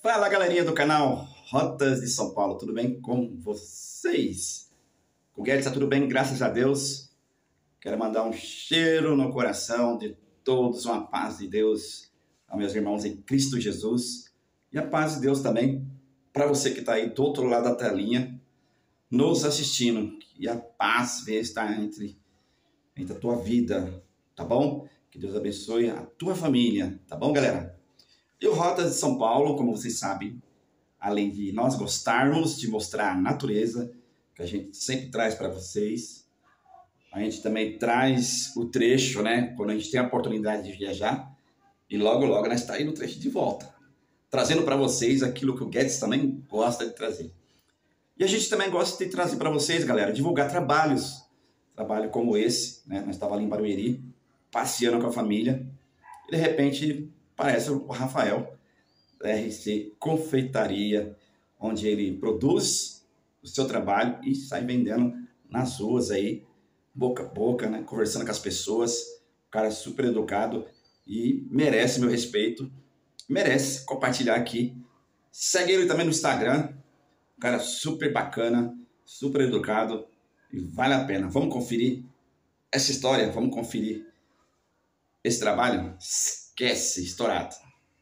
Fala, galerinha do canal Rotas de São Paulo, tudo bem com vocês? Com o Guedes, tá tudo bem, graças a Deus. Quero mandar um cheiro no coração de todos, uma paz de Deus aos meus irmãos em Cristo Jesus. E a paz de Deus também para você que está aí do outro lado da telinha, nos assistindo. E a paz venha estar entre a tua vida, tá bom? Que Deus abençoe a tua família, tá bom, galera? E o Rotas de São Paulo, como vocês sabem, além de nós gostarmos de mostrar a natureza, que a gente sempre traz para vocês, a gente também traz o trecho, né? Quando a gente tem a oportunidade de viajar, e logo, logo nós está aí no trecho de volta, trazendo para vocês aquilo que o Guedes também gosta de trazer. E a gente também gosta de trazer para vocês, galera, divulgar trabalho como esse, né? Nós estávamos ali em Barueri, passeando com a família, e de repente parece o Rafael, da RC Confeitaria, onde ele produz o seu trabalho e sai vendendo nas ruas aí, boca a boca, né? Conversando com as pessoas. O cara é super educado e merece meu respeito, merece compartilhar aqui. Segue ele também no Instagram, um cara super bacana, super educado e vale a pena. Vamos conferir essa história, vamos conferir esse trabalho? Esquece, estourado.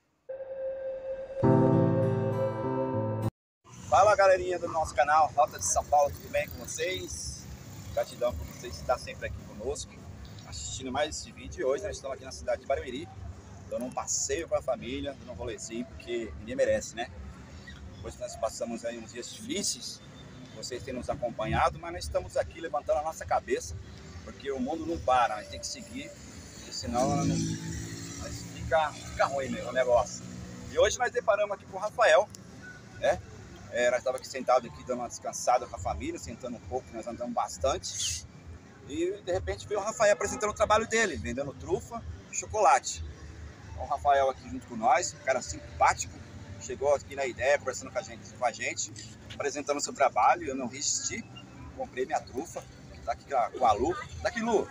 Fala, galerinha do nosso canal Rota de São Paulo, tudo bem com vocês? Gratidão por vocês estar sempre aqui conosco, assistindo mais esse vídeo. Hoje nós estamos aqui na cidade de Barueri, dando um passeio com a família, dando um rolezinho, porque ninguém merece, né? Hoje nós passamos aí uns dias difíceis, vocês têm nos acompanhado, mas nós estamos aqui levantando a nossa cabeça, porque o mundo não para, nós temos que seguir, porque senão fica ruim mesmo o negócio. E hoje nós deparamos aqui com o Rafael, né? Nós estávamos aqui sentados aqui, dando uma descansada com a família, sentando um pouco, nós andamos bastante. E de repente veio o Rafael apresentando o trabalho dele, vendendo trufa e chocolate. Então, o Rafael aqui junto com nós, um cara simpático, chegou aqui na ideia, conversando com a gente, apresentando o seu trabalho. Eu não resisti, comprei minha trufa, que tá aqui com a Lu. Daqui, Lu,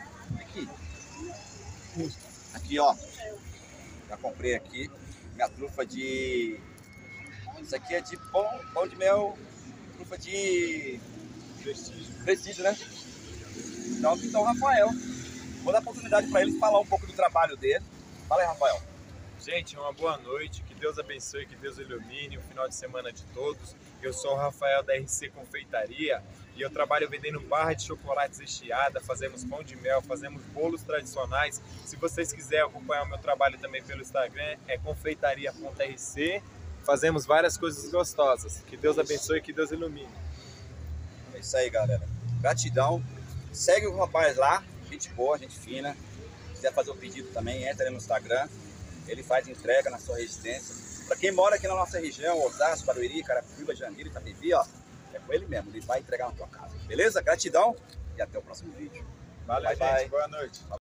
aqui, ó. Já comprei aqui minha trufa de... Isso aqui é de pão de mel, trufa de prestígio, né? Então aqui está o Rafael. Vou dar oportunidade para ele falar um pouco do trabalho dele. Fala aí, Rafael. Gente, uma boa noite, que Deus abençoe, que Deus ilumine o final de semana de todos. Eu sou o Rafael da RC Confeitaria e eu trabalho vendendo barra de chocolates recheada, fazemos pão de mel, fazemos bolos tradicionais. Se vocês quiserem acompanhar o meu trabalho também pelo Instagram, é confeitaria.rc. Fazemos várias coisas gostosas. Que Deus abençoe e que Deus ilumine. É isso aí, galera. Gratidão. Segue o rapaz lá, gente boa, gente fina. Se quiser fazer o pedido também, entra ali no Instagram. Ele faz entrega na sua residência. Para quem mora aqui na nossa região, Osasco, Barueri, Carapicuíba, Jandira, Itapevi, ó, é com ele mesmo. Ele vai entregar na tua casa. Beleza? Gratidão e até o próximo vídeo. Valeu, gente. Boa noite.